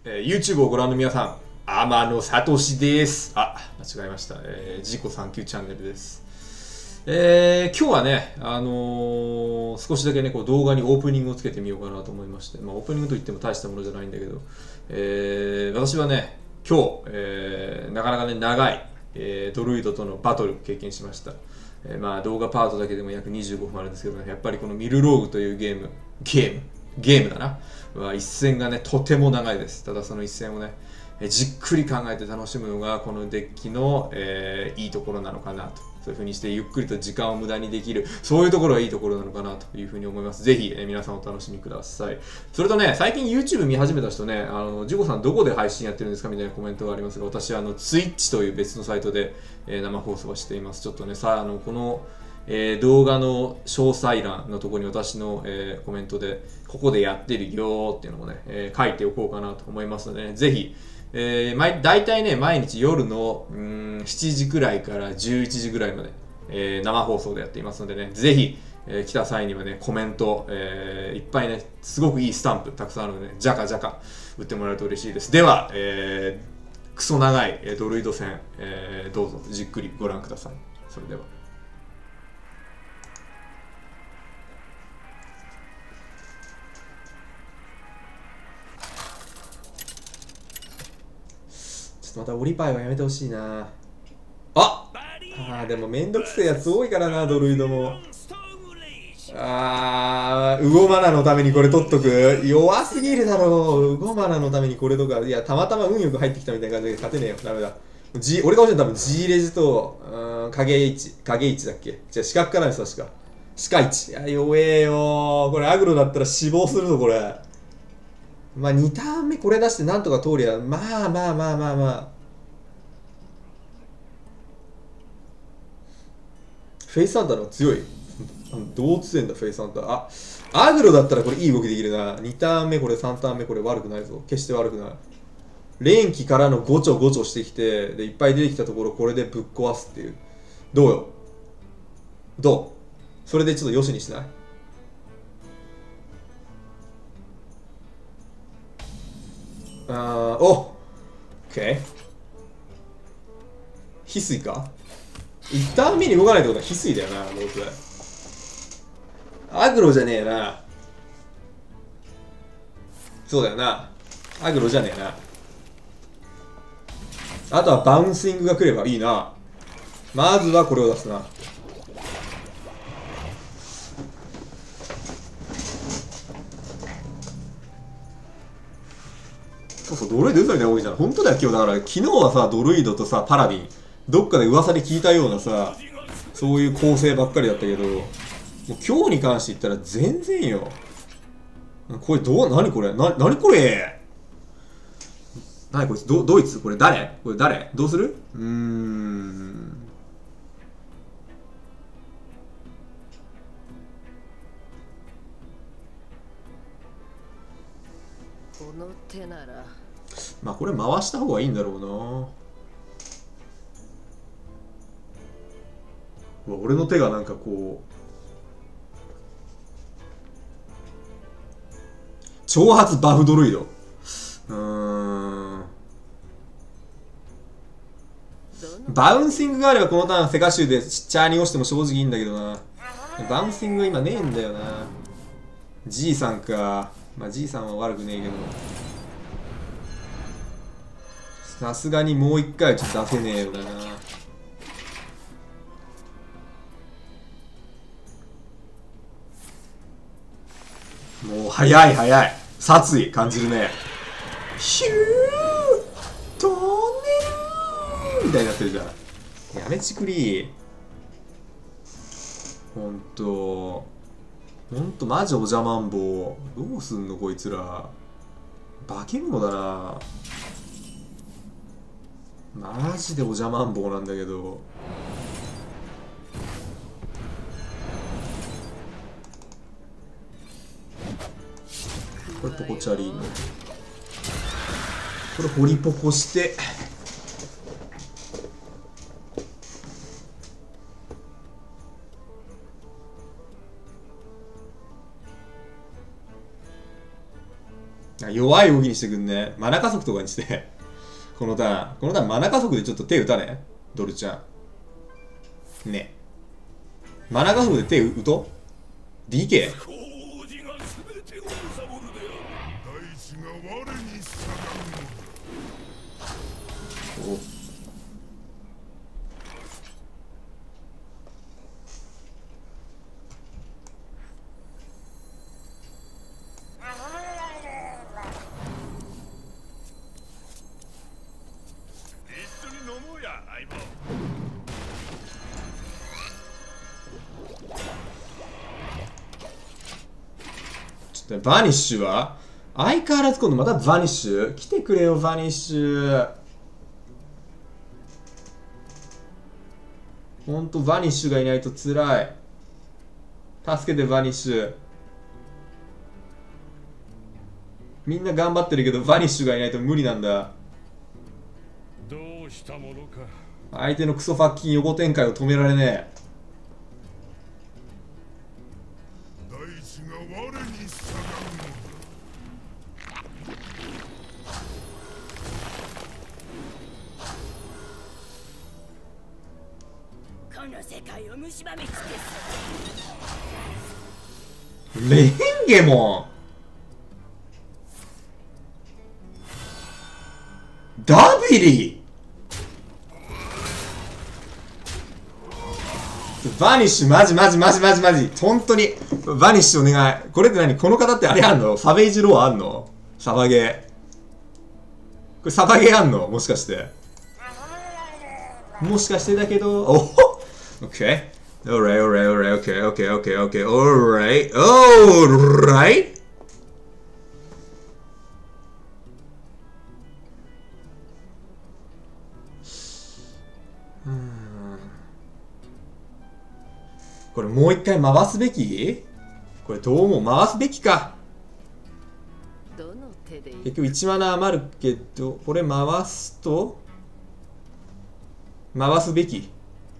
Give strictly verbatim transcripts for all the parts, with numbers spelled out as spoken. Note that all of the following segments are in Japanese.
えー、YouTube をご覧の皆さん、天野聡です。あ、間違えました。えー、自己探求チャンネルです。えー、今日はね、あのー、少しだけね、こう動画にオープニングをつけてみようかなと思いまして、まあ、オープニングといっても大したものじゃないんだけど、えー、私はね、今日、えー、なかなかね、長い、えー、ドルイドとのバトル経験しました。えー、まあ動画パートだけでも約にじゅうごふんあるんですけど、ね、やっぱりこのミルローグというゲーム、ゲーム、ゲームだな。は一戦がね、とても長いです。ただその一戦をね、じっくり考えて楽しむのがこのデッキの、えー、いいところなのかなと。そういう風にしてゆっくりと時間を無駄にできる、そういうところがいいところなのかなという風に思います。ぜひ、えー、皆さんお楽しみください。それとね、最近 YouTube 見始めた人ね、あの、ジゴさんどこで配信やってるんですかみたいなコメントがありますが、私はあの、Twitch という別のサイトで、えー、生放送はしています。ちょっとね、さあ、あの、この、えー、動画の詳細欄のところに私の、えー、コメントでここでやってるよーっていうのもね、えー、書いておこうかなと思いますので、ね、ぜひ、えー、毎大体ね毎日夜のうんしちじくらいからじゅういちじぐらいまで、えー、生放送でやっていますのでね、ぜひ、えー、来た際にはねコメント、えー、いっぱいねすごくいいスタンプたくさんあるのでね、ジャカジャカ打ってもらえると嬉しいです。では、えー、クソ長いドルイド戦、えー、どうぞじっくりご覧ください。それでは。またオリパイはやめてほしいなあ。あーでもめんどくせえやつ多いからな、ドルイドも。あーウゴマナのためにこれ取っとく弱すぎるだろう。ウゴマナのためにこれとか、いやたまたま運よく入ってきたみたいな感じで勝てねえよ。ダメだ。G、俺が欲しいのは多分 G レジとうん影 H 影 H だっけ。じゃあ四角からです確か四角いち。いや弱えよこれ。アグロだったら死亡するぞこれ。まあにターン目これ出してなんとか通りゃまあまあまあまあまあ。フェイスハンターの方が強い。どうつえんだフェイスハンター。あ、アグロだったらこれいい動きできるな。にターン目これさんターン目これ悪くないぞ。決して悪くない。連機からのごちょごちょしてきて、でいっぱい出てきたところこれでぶっ壊すっていう。どうよどうそれでちょっとよしにしない？あー、お OK。 翡翠か。いちターン目に動かないってことは翡翠だよな、どうせ。アグロじゃねえな。そうだよな。アグロじゃねえな。あとはバウンシングが来ればいいな。まずはこれを出すな。そうそう、ドルイド嘘みたいな多いじゃん。本当だよ、今日。だから、昨日はさ、ドルイドとさ、パラディン、どっかで噂で聞いたようなさ、そういう構成ばっかりだったけど、もう今日に関して言ったら全然よ。これどう、なにこれな、なにこれなにこいつど、ドイツこれ誰これ誰どうするうーん。 この手ならまあこれ回した方がいいんだろうな。俺の手がなんかこう挑発バフドルイド。うーん。バウンシングがあればこのターンセカシュでチャーに押しても正直いいんだけどな。バウンシングが今ねえんだよな。G さんか。まあ G さんは悪くねえけど、さすがにもう一回はちょっと出せねえよだな。もう早い早い殺意感じるね。ヒュートンネルみたいになってるじゃん。やめちくり。ほんとほんとマジおじゃまんぼう。どうすんのこいつら。化け物だな。マジでおじゃまんぼうなんだけど。これポコチャリーノ、これホリポコして弱い動きにしてくんね。マナ加速とかにしてこのターンこのターンマナ加速でちょっと手打たねドルちゃんね。マナ加速で手打と ディーケー？ おちょっとバニッシュは相変わらず今度またバニッシュ来てくれよバニッシュ。ほんとバニッシュがいないとつらい。助けてバニッシュ。みんな頑張ってるけどバニッシュがいないと無理なんだ。 どうしたものか。 相手のクソファッキン横展開を止められねえ。 大地が我に従う。 この世界を蝕み尽くす。 レンゲモンダビリバニッシュマジマジマジマジマジ本当にバニッシュお願い。これって何この方ってあれあんのサベージローあんのサバゲー。これサバゲーあんのもしかしてもしかしてだけどおほOK alright alright alright okay okay okay okay alright alrightこれもう一回回すべき？これどうも回すべきか。 どの手でいい？ 結局いちマナ余るけどこれ回すと回すべき。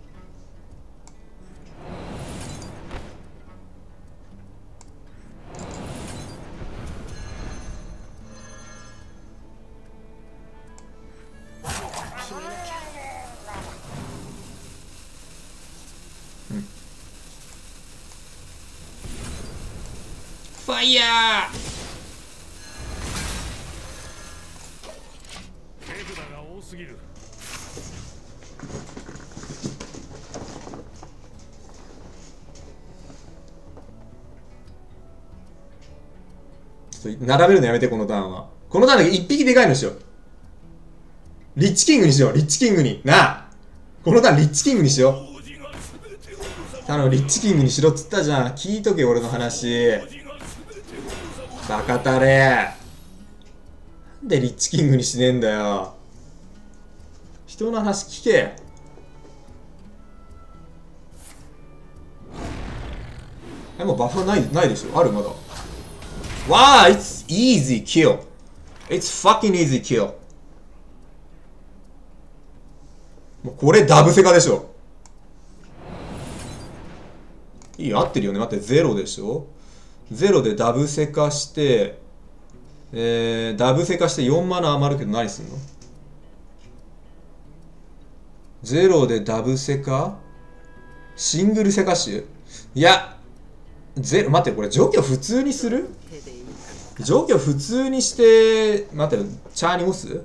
ファイヤー。 手札が多すぎる。 ちょっと並べるのやめてこのターンは。このターンだけ一匹でかいのにしよう。リッチキングにしようリッチキングになあ。このターンリッチキングにしよう。頼むリッチキングにしろっつったじゃん。聞いとけ俺の話。バカタレ。なんでリッチキングにしねえんだよ。人の話聞け。え、もうバフはないないでしょ。あるまだ。わあ、it's easy kill. It's fucking easy kill. もうこれダブセカでしょ。いい合ってるよね。待って、ゼロでしょ。ゼロでダブセカして、えー、ダブセカしてよんマナ余るけど何すんの？ゼロでダブセカシングルセカシュいや、ゼロ、待って、これ除去普通にする？除去普通にして、待って、チャーに押す？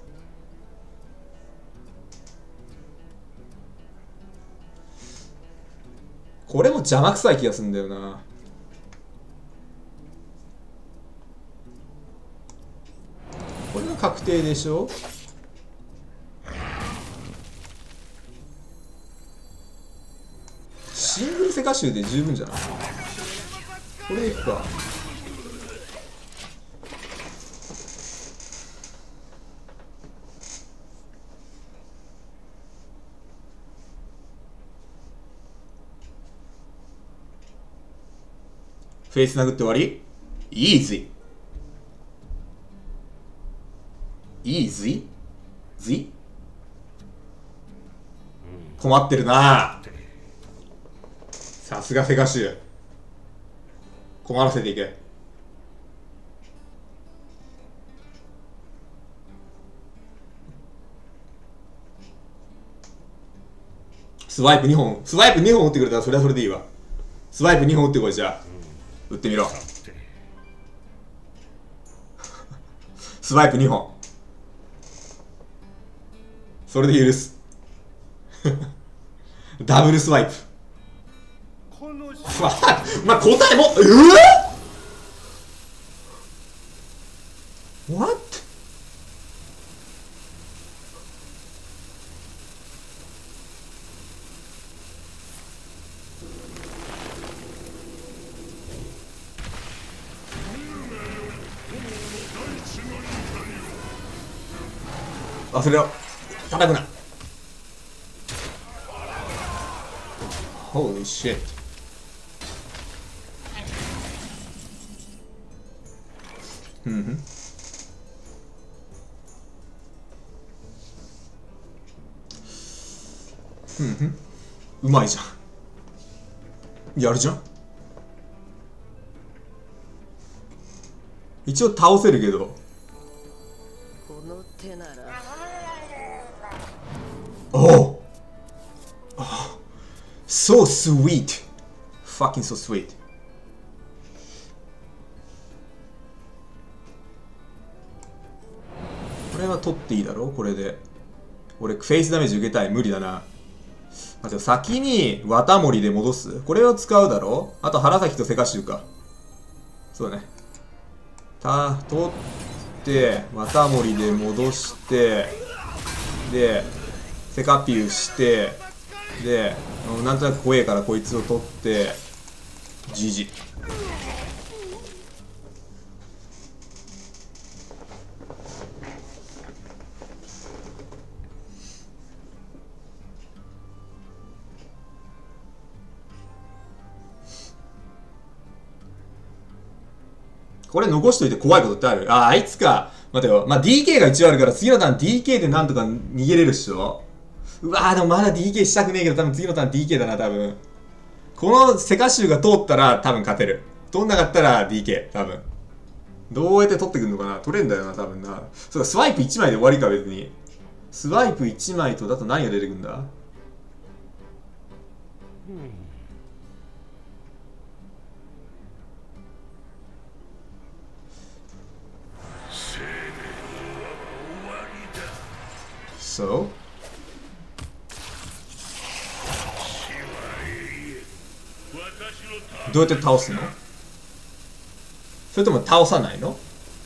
これも邪魔くさい気がするんだよな。これが確定でしょ。シングルセカシュで十分じゃない？これでいくか。フェイス殴って終わり？イージー。イージー？ジ？困ってるな。さすがセカシュ。困らせていけ。 スワイプにほん、スワイプにほん打ってくれたらそれはそれでいいわ。スワイプにほん打ってこい。じゃあ打ってみろ。スワイプにほん、それで許す。ダブルスワイプ。まあ答えも、えー、What? 忘れろ。叩くな。Holy shit。ふんふん。ふんふん。うまいじゃん。やるじゃん。一応倒せるけど。 この手なら。 Oh! Oh! So sweet! Fucking so sweet. これは取っていいだろこれで。俺、フェイスダメージ受けたい。無理だな。待って、先に、綿森で戻す。これを使うだろあと、原崎とセカシュウか。そうだね。た、取って、綿森で戻して、で、セカピューして、で、なんとなく怖えからこいつを取って、ジジ。これ残しといて怖いことってある？あ、あいつか。待てよ。まあ、ディーケー が一応あるから、次のターン ディーケー でなんとか逃げれるっしょ？うわー、でもまだ ディーケー したくねえけど、多分次のターン ディーケー だな、多分。このセカシュウが通ったら多分勝てる。通んなかったら ディーケー、多分。どうやって取ってくんのかな？取れんだよな、多分な。そうか、スワイプいちまいで終わりか、別に。スワイプいちまいと、だと何が出てくんだ？そうどうやって倒すの？それとも倒さないの？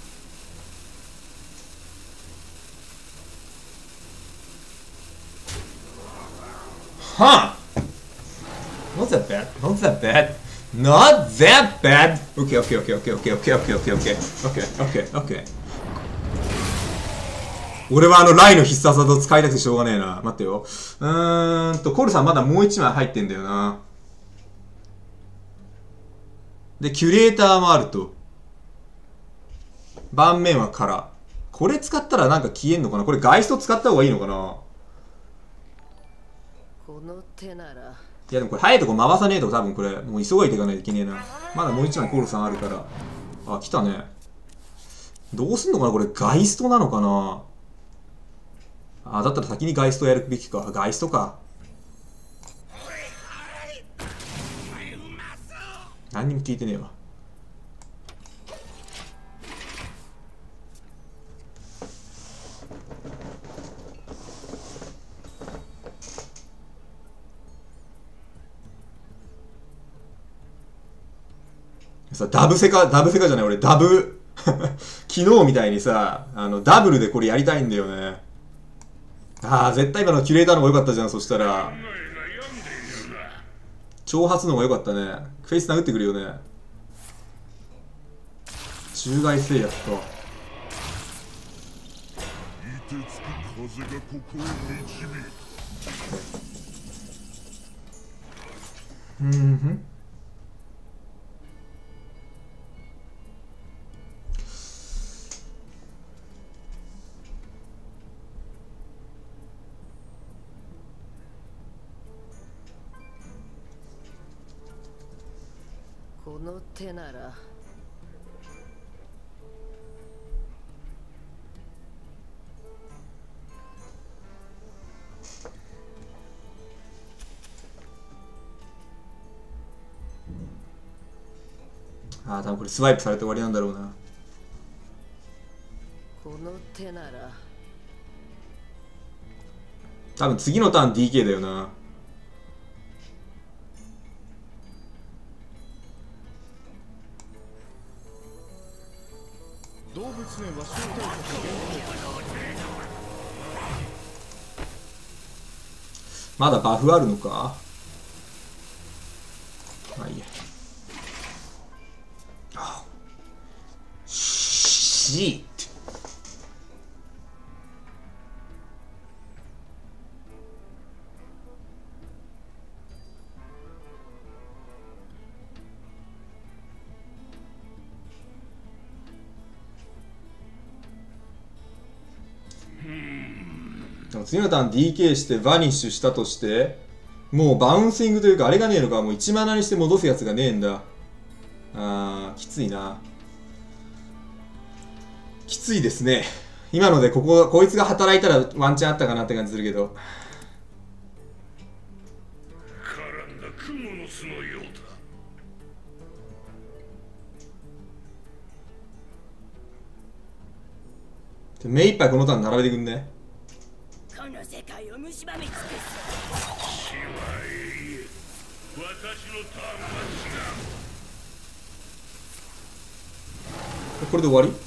はあ Not that bad. Not that bad. Not that bad. Okay, okay, okay, okay, okay, okay, okay, okay, okay, okay, okay, okay. 俺はあのライの必殺技を使いたくてしょうがねえな。待ってよ。うーんと、コルさんまだもう一枚入ってんだよな。で、キュレーターもあると。盤面はカラー。これ使ったらなんか消えんのかな？これガイスト使った方がいいのかな？ この手なら。 いやでもこれ早いとこ回さねえと多分これもう急いでいかないといけねえな。まだもう一枚コールさんあるから。あ、来たね。どうすんのかなこれガイストなのかなあ、だったら先にガイストやるべきか。ガイストか。何にも聞いてねえわ。さ、ダブセカ、ダブセカじゃない、俺、ダブ、昨日みたいにさ、あの、ダブルでこれやりたいんだよね。ああ、絶対今のキュレーターの方が良かったじゃん、そしたら。挑発の方が良かったね。フェイス殴ってくるよね。中外制約と。うんふん。 この手なら。 ああ、多分これスワイプされて終わりなんだろうな。 この手なら多分次のターン ディーケー だよな。 動物園は招待客まだバフあるのか。まあいいや。シート。次のターン ディーケー してバニッシュしたとしてもうバウンシングというかあれがねえのか。もういちマナにして戻すやつがねえんだ。あーきついな。きついですね。今のでこここいつが働いたらワンチャンあったかなって感じするけど。 絡んだ蜘蛛の巣のようだ。 目いっぱいこのターン並べてくんね。 この世界を蝕み尽くす。 死は永遠。私のターンは違う。 これで終わり。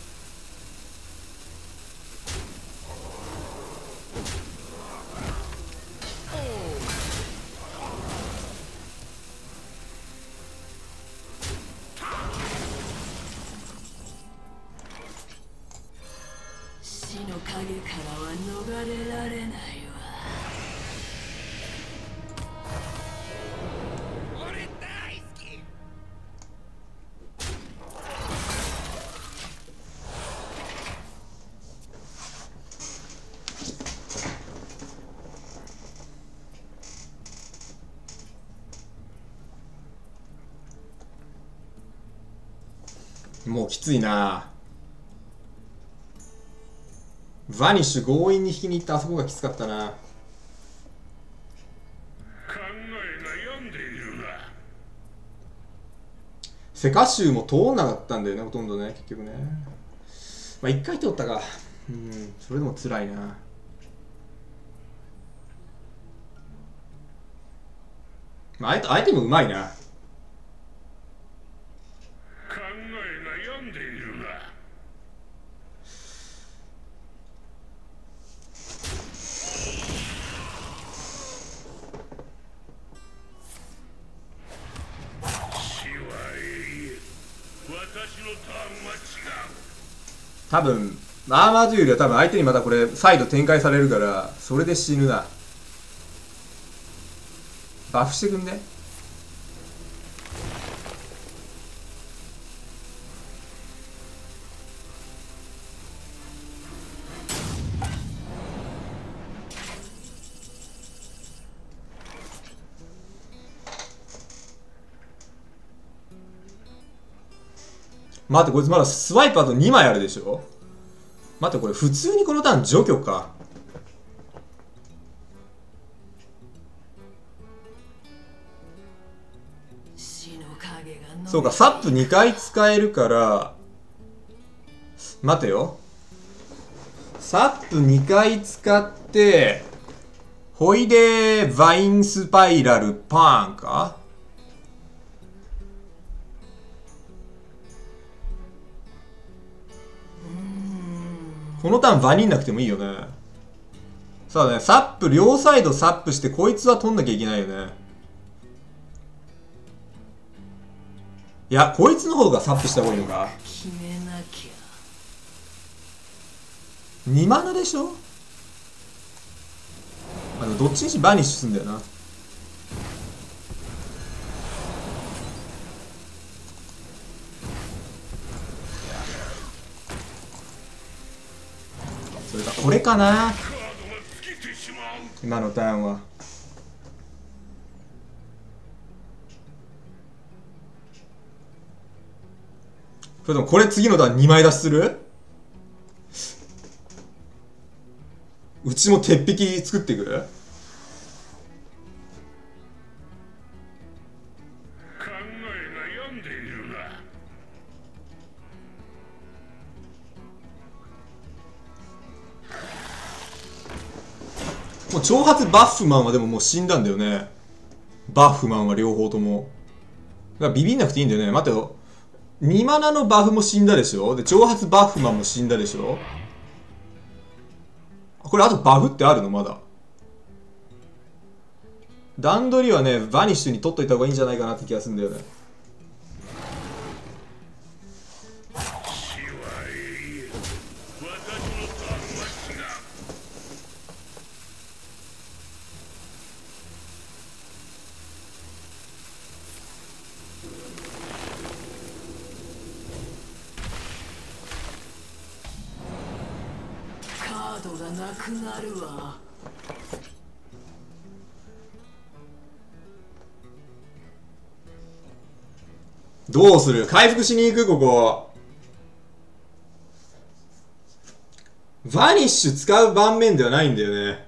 死の影からは逃れられないわ。俺大好き。 もうきついな。バニッシュ強引に引きに行ったあそこがきつかったな。 考えが病んでいるな。 セカシューも通んなかったんだよね、ほとんどね、結局ね。まあ一回通ったか。うん、それでも辛いな。まあ、相手もうまいな。 考えが病んでいるな。 多分アーマーというよりは多分相手にまたこれ再度展開されるからそれで死ぬな。バフしてくんね。待ってこいつまだスワイプあとにまいあるでしょ。待ってこれ普通にこのターン除去か。そうかサップにかい使えるから待てよ。サップにかい使ってほいでバインスパイラルパーンか。このターンバニんなくてもいいよね。さあね、サップ両サイドサップしてこいつは取んなきゃいけないよね。いやこいつの方がサップした方がいいのか。 決めなきゃ。 にマナでしょ。あのどっちにしバニッシュすんだよな。それかこれかな今のターンは。それともこれ次のターンにまい出しする。うちも鉄壁作っていく。 考えが病んでいるな。 もう挑発バッフマンはでももう死んだんだよね。バッフマンは両方とも。だからビビんなくていいんだよね。待てよ。にマナのバフも死んだでしょ。で、挑発バッフマンも死んだでしょ。これあとバフってあるのまだ。段取りはね、バニッシュに取っといた方がいいんじゃないかなって気がするんだよね。 カードがなくなるわ。 どうする？回復しに行く？ここバニッシュ使う盤面ではないんだよね。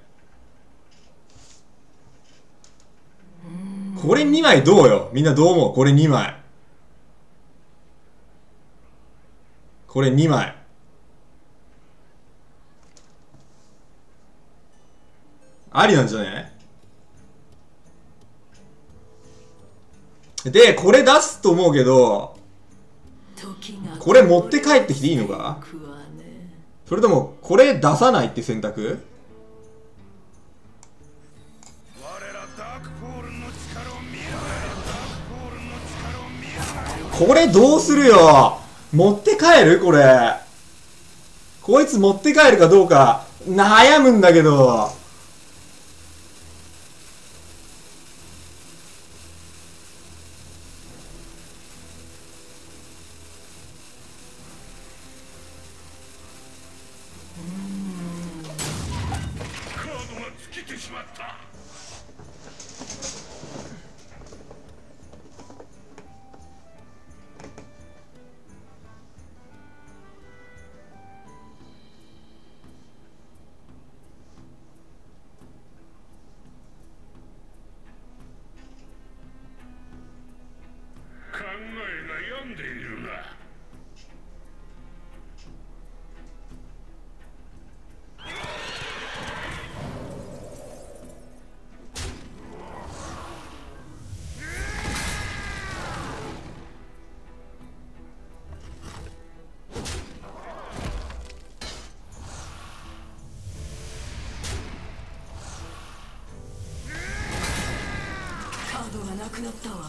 これにまいどうよ？みんなどう思う？これにまい。これにまい。ありなんじゃね？で、これ出すと思うけど、これ持って帰ってきていいのか？それとも、これ出さないって選択？これどうするよ？持って帰る？これ。こいつ持って帰るかどうか悩むんだけど。 なくなったわ。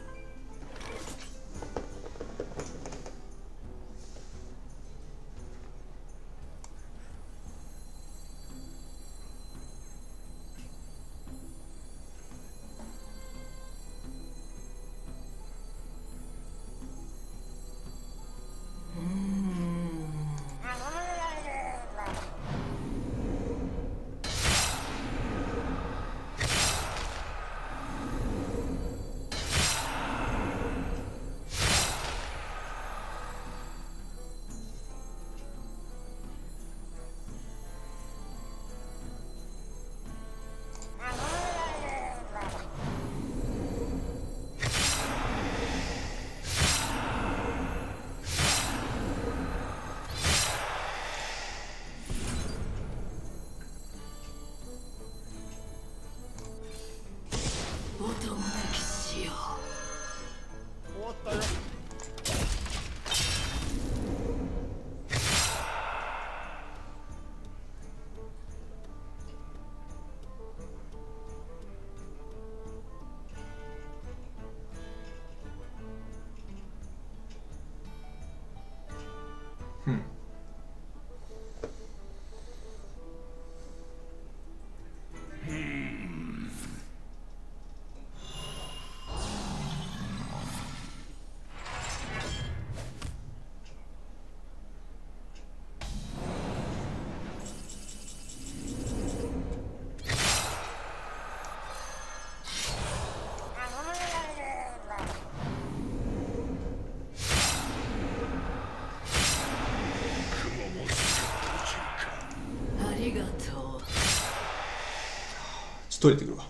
取れてくるわ。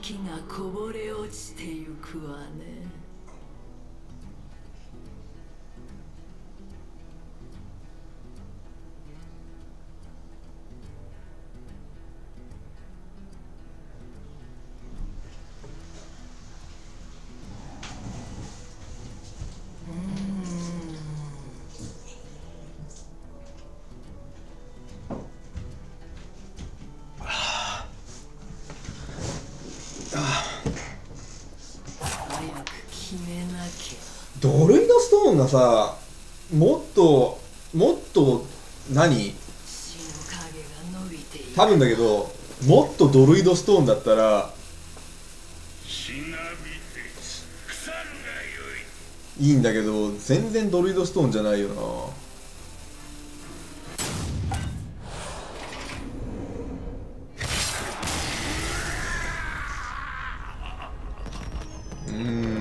時がこぼれ落ちてゆくわね。 ドルイドストーンがさ、もっともっと何多分だけど、もっとドルイドストーンだったらいいんだけど、全然ドルイドストーンじゃないよな。うーん